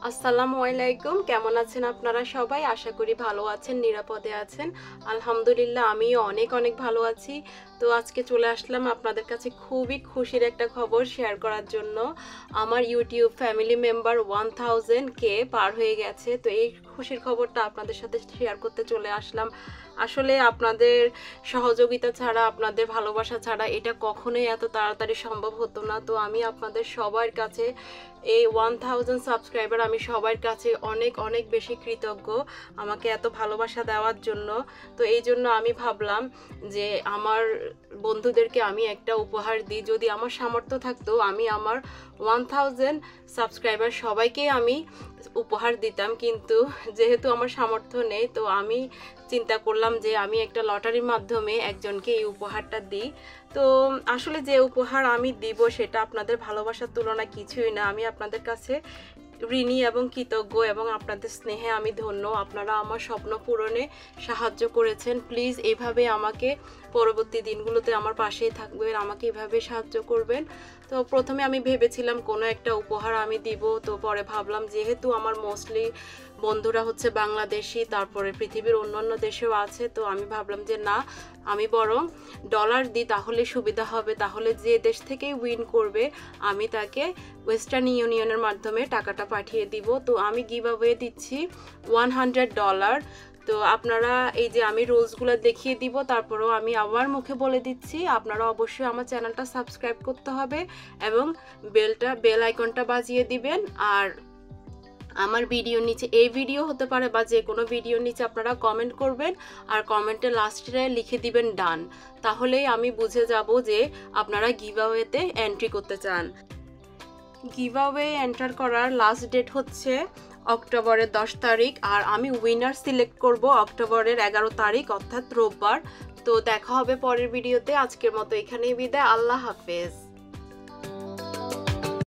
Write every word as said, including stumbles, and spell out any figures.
আসসালামু আলাইকুম। কেমন আছেন আপনারা সবাই? আশা করি ভালো আছেন, নিরাপদে আছেন। আলহামদুলিল্লাহ আমিও অনেক অনেক ভালো আছি। তো আজকে চলে আসলাম আপনাদের কাছে খুবই খুশির একটা খবর শেয়ার করার জন্য। আমার YouTube family member one thousand কে পার হয়ে গেছে। তো এই খুশির খবরটা আপনাদের সাথে শেয়ার করতে চলে আসলাম। আসলে আপনাদের সহযোগিতা ছাড়া, আপনাদের ভালোবাসা ছাড়া এটা কখনোই এত তাড়াতাড়ি সম্ভব হতো না। তো আমি আপনাদের সবার কাছে এই ওয়ান থাউজেন্ড সাবস্ক্রাইবার আমি সবার কাছে অনেক অনেক বেশি কৃতজ্ঞ আমাকে এত ভালোবাসা দেওয়ার জন্য। তো এই জন্য আমি ভাবলাম যে আমার বন্ধুদেরকে আমি একটা উপহার দিই। যদি আমার সামর্থ্য থাকতো আমি আমার ওয়ান থাউজেন্ড সাবস্ক্রাইবার সবাইকে আমি উপহার দিতাম, কিন্তু যেহেতু আমার সামর্থ্য নেই তো আমি চিন্তা করলাম যে আমি একটা লটারির মাধ্যমে একজনকে এই উপহারটা দিই। তো আসলে যে উপহার আমি দিব সেটা আপনাদের ভালোবাসার তুলনায় কিছুই না। আমি আপনাদের কাছে ঋণী এবং কৃতজ্ঞ এবং আপনাদের স্নেহে আমি ধন্য। আপনারা আমার স্বপ্ন পূরণে সাহায্য করেছেন। প্লিজ এইভাবে আমাকে পরবর্তী দিনগুলোতে আমার পাশেই থাকবেন, আমাকে এভাবে সাহায্য করবেন। তো প্রথমে আমি ভেবেছিলাম কোনো একটা উপহার আমি দিব, তো পরে ভাবলাম যেহেতু আমার মোস্টলি বন্ধুরা হচ্ছে বাংলাদেশি, তারপরে পৃথিবীর অন্যান্য দেশেও আছে, তো আমি ভাবলাম যে না, আমি বরং ডলার দিই তাহলে সুবিধা হবে। তাহলে যে দেশ থেকেই উইন করবে আমি তাকে ওয়েস্টার্ন ইউনিয়নের মাধ্যমে টাকাটা পাঠিয়ে দিব। তো আমি গিভঅ্যাওয়ে দিচ্ছি ওয়ান হান্ড্রেড ডলার। তো আপনারা এই যে আমি রুলসগুলো দেখিয়ে দিব, তারপরেও আমি আবার মুখে বলে দিচ্ছি, আপনারা অবশ্যই আমার চ্যানেলটা সাবস্ক্রাইব করতে হবে এবং বেলটা বেল আইকনটা বাজিয়ে দিবেন। আর আমার ভিডিওর নিচে, এই ভিডিও হতে পারে বা যে কোনো ভিডিওর নিচে আপনারা কমেন্ট করবেন আর কমেন্টে লাস্টে লিখে দিবেন ডান। তাহলেই আমি বুঝে যাব যে আপনারা গিভঅ্যাওয়েতে এন্ট্রি করতে চান। গিভঅ্যাওয়ে এন্টার করার লাস্ট ডেট হচ্ছে অক্টোবরের দশ তারিখ, আর আমি উইনার সিলেক্ট করব অক্টোবরের এগারো তারিখ অর্থাৎ রোববার। তো দেখা হবে পরের ভিডিওতে। আজকের মতো এখানেই বিদায়। আল্লাহ হাফেজ।